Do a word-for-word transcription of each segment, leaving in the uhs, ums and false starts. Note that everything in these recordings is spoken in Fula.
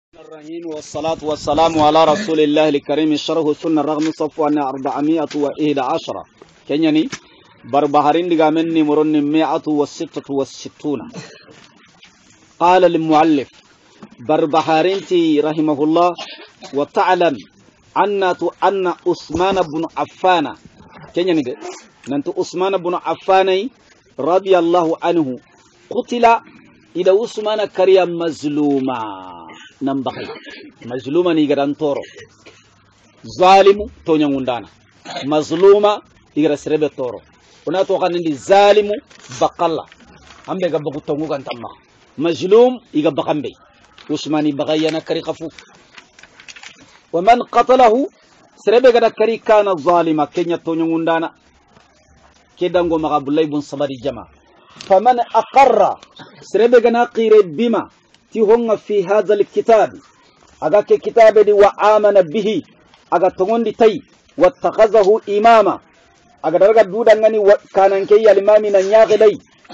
الرحيم والصلاة والسلام على رسول الله الكريم الشرح السنة رغم صفوان أربعمائة وإحدى عشرة كنيني بربهارين دقامني مرن مئة وستة وستون. قال المؤلف بربهارين رحمه الله وتعلم أن أن عثمان بن عفان كنيني ننتو عثمان بن عفان رضي الله عنه قتل إذا عثمان كريا مظلوما نمبخي مظلوما نيغران تورو ظالم تونيا مندانا مظلوما يغرا سربه تورو ونا تو خاندي ظالم بقلا امبي غبغو تونغو كان تما مظلوم يغا بخامبي عثمان بغينا كري خفو ومن قتله سربه غدا كري كان ظالما كنيا تونيا مندانا كيدانغو مغا عبد الله بن صبري جما فمن أقر سربنا قير بما تهون في هذا الكتاب أجا كتاب دي وآمن به أجا تغون دي تي واتخذه إماما أجا درجة دودا غني كان كي الإمام نياغ دي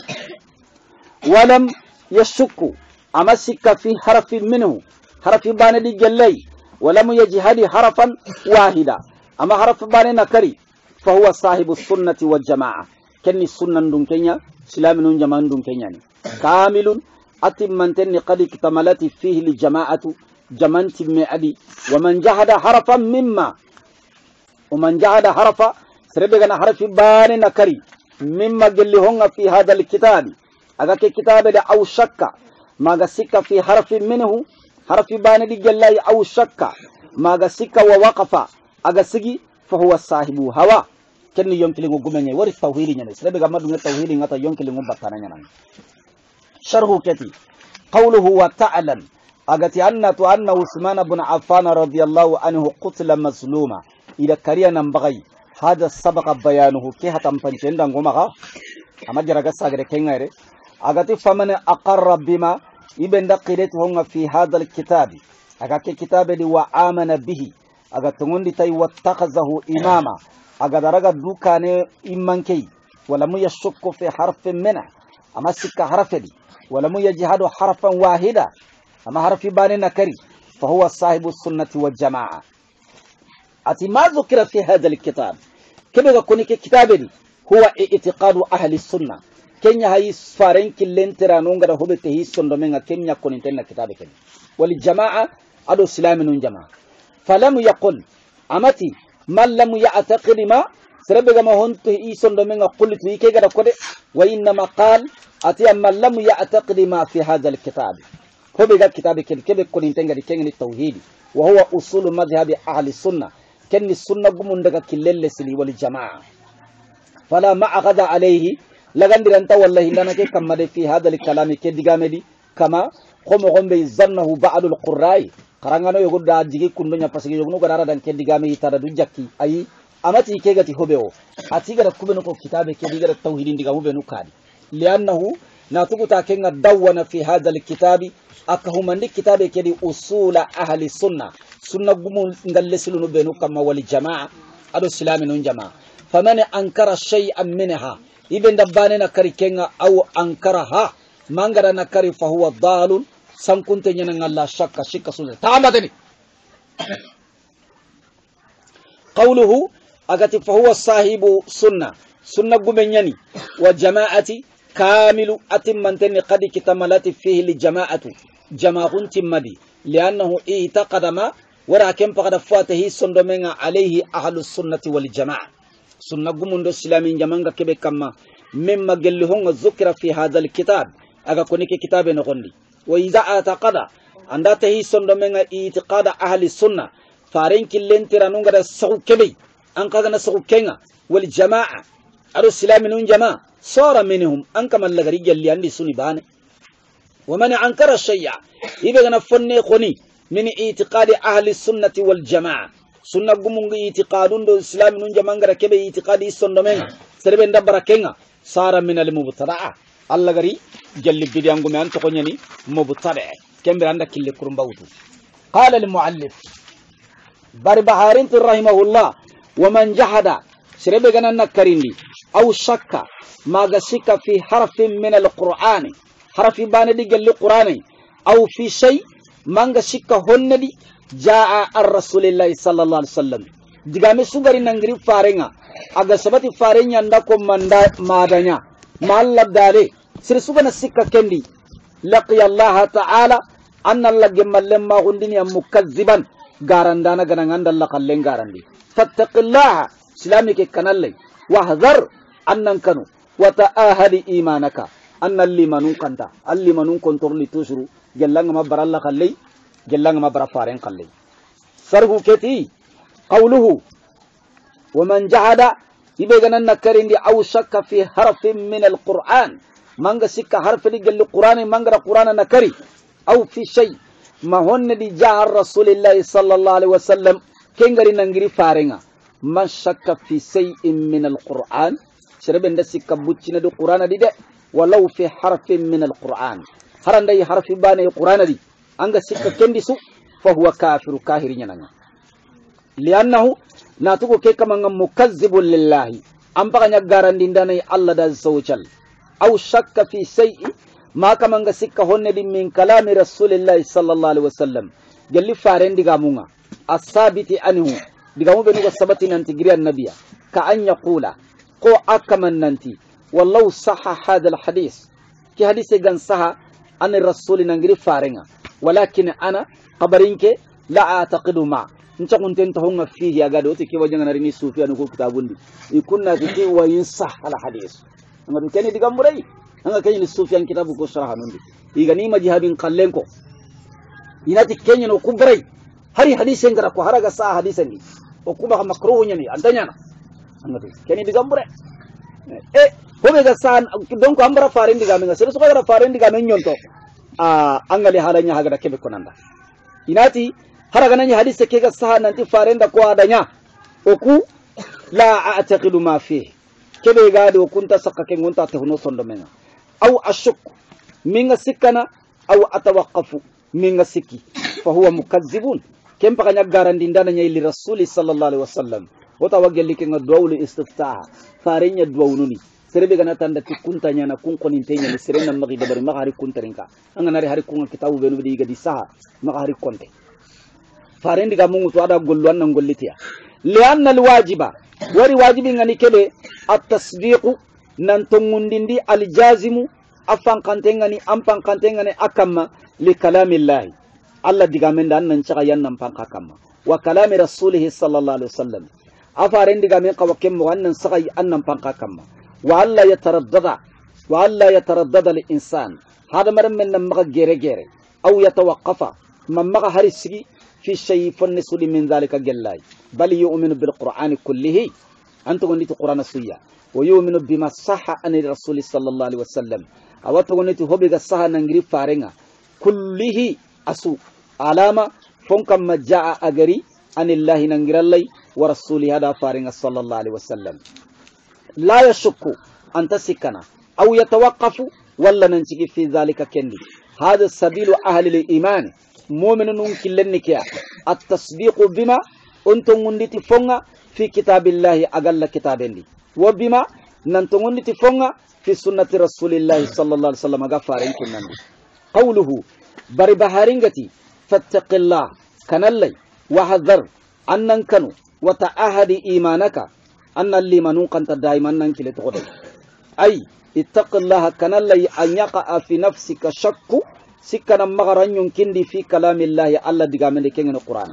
ولم يشك أمسك في حرف منه حرف بان دي جلي ولم يجهد حرفا واحدا أما حرف بان نكري فهو صاحب السنة والجماعة كني السنة دون كنيا سلام نون جمان دون كنياني كامل أتمنتني قد اكتملت فيه الجماعة جمان تمعدي ومن جحد حرفا مما ومن جحد حرفا سربنا حرف بان نكري مما قل هون في هذا الكتاب أذاك كتاب أو شك ما قسك في حرف منه حرف بان دي جلاي أو شك ما قسك ووقف أقسكي فهو صاحب هوا kenni yonkilingo gumenye wari tawhidi nyane sebe gamma dunga tawhidi ngata yonkilingo batana nyane sharhu kati qawluhu wa ta'lam agati anna tu anna usman ibn affan radiyallahu anhu qutila mazluma ila kariya nambagai hada sabaqa bayanuhu ki hatam pancenda ngomaga amajara gasagere kengare agati faman aqarra bima ibenda qidatu hunga fi hada alkitab agake kitabe di wa amana bihi agatungundi tay wattaqazahu imama أقدر دوكاني إمانكي ولم يشك في حرف منه أما سك حرف دي ولم يجهد حرفا واحدا أما حرف باني نكري فهو صاحب السنة والجماعة أتي ما ذكر في هذا الكتاب كما يكون كتاب دي هو اعتقاد أهل السنة كن يهي سفارين كلين ترانون غدا هو بتهي السنة منها كم يكون انتنا كتاب كن وللجماعة أدو سلام من جماعة فلم يقل أمتي من لم يعتقد ما سربغا ما هونت ايسون دومينغا قلت ويكي غدا كودي وانما قال اتي من لم يعتقد ما في هذا الكتاب هو بيغا كتاب كده كده كون انتنغا دي كين التوحيد وهو اصول مذهب اهل السنه كن السنه غمون دغا كلل سلي والجماعه فلا ما اخذ عليه لغندرنت والله لنا كي كما في هذا الكلام كدغامدي كما قوم قوم بيظنه بعض القراء karangano yogo da jigi kundonya pasigi yogo no gara dan kendi game yitada du jakki ayi amati kegati hobeo ati gara kubeno ko kitabe kendi gara tauhidin diga hobeno kadi li'annahu natukuta kenga dawwana fi hadha alkitabi akahumandi kitabe kedi usula ahli sunna sunna gumu ngallesilu no benu kama wal jamaa ado silami non jamaa faman ankara shay'an minha ibn dabbane na kari kenga aw ankaraha mangara na kari fa huwa dalun sankunte nyana ngalla shakka shikka sunna tamadani qawluhu agati fa huwa sahibu sunna sunna gumenyani wa jama'ati kamilu atimmantan qad kitamalati fihi li jama'atu jama'un timmadi li'annahu i'taqada ma wara kam faqad fatahi sondomenga alayhi ahlus sunnati wal jama'a sunna gumundo islamin jamanga kebe kamma mimma gelli honga zukira fi hadha al kitab aga konike kitabe no gondi وإذا اعتقد أن تهي صندوقنا اعتقاد أهل السنة فارين كلين ترانون غدا سوق كبي أن قدنا سوق كينا والجماعة أرو السلام من جماعة صار منهم أن كما اللغري اللي عندي سني بان ومن أنكر الشيء يبقى نفني خني من اعتقاد أهل السنة والجماعة سنة قمون اعتقادون دو السلام من جماعة غدا كبي اعتقاد صندوقنا سربن دبر كينا صار من المبتدعة الله غري جل بديانغو مي انتو ني مبتدع كمبر عندك كل كرمباوتو قال المؤلف بار بحارين رحمه الله ومن جحد سربي غنا نكريندي او شك ما غشك في حرف من القران حرف بان دي جل القران او في شيء manga sikka honnedi jaa ar-rasulillahi sallallahu alaihi wasallam digame sugari nangiri farenga aga sabati farenya ndako manda madanya malla dale sir sugana sikka kendi laqiya Allah ta'ala anna Allah gemallem ma gundini mukazziban garandana gananganda Allah kallen garandi fattaqillaha islamike kanalle wahdhar annan kanu wa ta'ahadi imanaka anna limanun kanta allimanun kontorli tusuru gelanga ma baralla kallai gelanga ma bara faren kallai sarhu keti qawluhu ومن جحد يبغى نكرين دي أو شك في حرف من القرآن مانغا سك حرف دي قال القرآن مانغا القرآن نكري أو في شيء ما هن دي جاء رسول الله صلى الله عليه وسلم كينغري نغري فارنغا ما شك في شيء من القرآن شربن دي سك بوتشنا دي القرآن دي دي ولو في حرف من القرآن هران دي حرف باني القرآن دي أنغا سك كندي سو فهو كافر كاهرين نغا لأنه natuko ke kamanga mukazzibul lillahi ampaka nyagaran dindana Allah da zawjal aw shakka fi shay'in ma kamanga sikka honne di min kalami rasulillahi sallallahu alaihi wasallam gelli faren diga munga asabiti anhu diga mu benu sabati nanti giriyan nabiya ka an yaqula ko akaman nanti wallahu sahha hadha alhadith ki hadise gan saha an rasulina ngiri farenga walakin ana qabarinke la a'taqidu ma nca kunten to honga fihi aga do te ke wajanga narini sufiya no ko kitabundi ikunna te wa yinsah ala hadith ngam keni diga murai anga keni ni sufiyan kitabu ko sharha nundi iga ni majhabin kallenko inati kenya no kubrai hari hadith ngara ko haraga sa hadith ni o kuba makruh nyani antanya na ngati keni diga murai e hobe ga san donc ambara farin diga menga sero so ga farin diga men nyonto a angale halanya haga da kebe konanda inati haraga nanya hadise kega saha nanti farenda ko adanya oku la a'taqidu ma fi kebe gade okunta sakake ngonta te hono sondo menga aw ashuk minga sikana aw atawaqqafu minga sikki fa huwa mukazzibun kem paka nyagaran dindana nyai li rasuli sallallahu alaihi wasallam wota wagelli ke ngadwul istiftah farenya dwawununi serebe gana tanda tikunta nyana kunko nintenya ni serena magi dabari magari kuntarinka anga nari hari kunga kitabu benu diga di saha magari konte farendi ga mungu to ada gollu annan gollitiya lianna alwajiba wari wajibi ngani kebe at-tasdiqu nan tongundindi aljazimu afan kantengani ampan kantengani akamma li kalamillahi Allah diga menda nan caka yannan panka kamma wa kalami rasulihi sallallahu alaihi wasallam afarendi ga men qawakem mo annan saka annan panka kamma wa alla yataraddada wa alla yataraddada lil insan hada maram men nan maga gere gere aw yatawaqqafa man maga harisigi في شيء فنسل من ذلك جلاي بل يؤمن بالقرآن كله أنت قلت القرآن السيا ويؤمن بما صح عن الرسول صلى الله عليه وسلم أو تقولت هو بيجا صح نعري فارنا كله أسو علامة فنكم ما جاء أجري عن الله نعري الله ورسوله هذا فارنا صلى الله عليه وسلم لا يشك أن تسكنا أو يتوقف ولا ننتج في ذلك كندي هذا سبيل أهل الإيمان مؤمنون كلنكيا التصديق بما أنتم نديت فونا في كتاب الله أقل كتابين وبما ننتم نديت فونا في سنة رسول الله صلى الله عليه وسلم غفارين كنن قوله بري بحارنغتي فاتق الله كان الله وحذر أنن كانوا وتعهد إيمانك أن اللي منون كنت دائما ننكل تغضي أي اتق الله كان الله أن يقع في نفسك شك سكنا مغران يمكن دي في كلام الله الله دقامن كينغن القرآن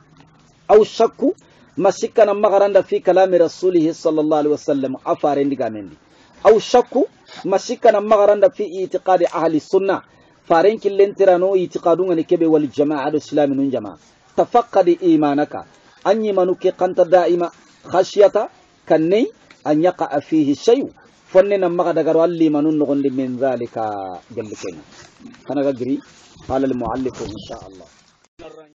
أو شك ما سكنا مغران في كلام رسوله صلى الله عليه وسلم أفارين دقامن دي أو شك ما سكنا مغران في اعتقاد أهل السنة فارين كلين ترانو اعتقادون كبه والجماعة الإسلام من جماعة تفقد إيمانك أن يمنك قنت دائما خشية كني أن يقع فيه شيء فننا مغدغروا اللي منون نغن من ذلك جل كنا أنا أجري قال المؤلف إن شاء الله